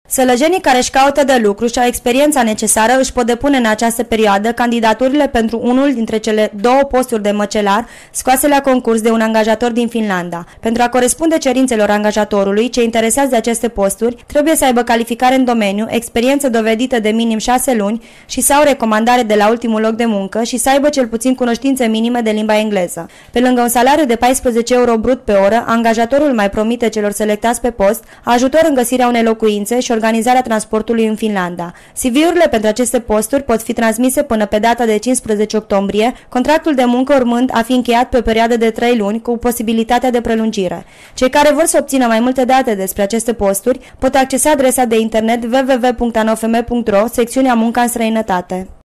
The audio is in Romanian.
Sălăjenii care își caută de lucru și au experiența necesară își pot depune în această perioadă candidaturile pentru unul dintre cele două posturi de măcelar scoase la concurs de un angajator din Finlanda. Pentru a corespunde cerințelor angajatorului, cei interesați de aceste posturi trebuie să aibă calificare în domeniu, experiență dovedită de minim 6 luni și sau recomandare de la ultimul loc de muncă și să aibă cel puțin cunoștințe minime de limba engleză. Pe lângă un salariu de 14 euro brut pe oră, angajatorul mai promite celor selectați pe post ajutor în găsirea unei locuințe și organizarea transportului în Finlanda. CV-urile pentru aceste posturi pot fi transmise până pe data de 15 octombrie, contractul de muncă urmând a fi încheiat pe o perioadă de 3 luni cu posibilitatea de prelungire. Cei care vor să obțină mai multe date despre aceste posturi pot accesa adresa de internet www.anofm.ro, secțiunea Munca în străinătate.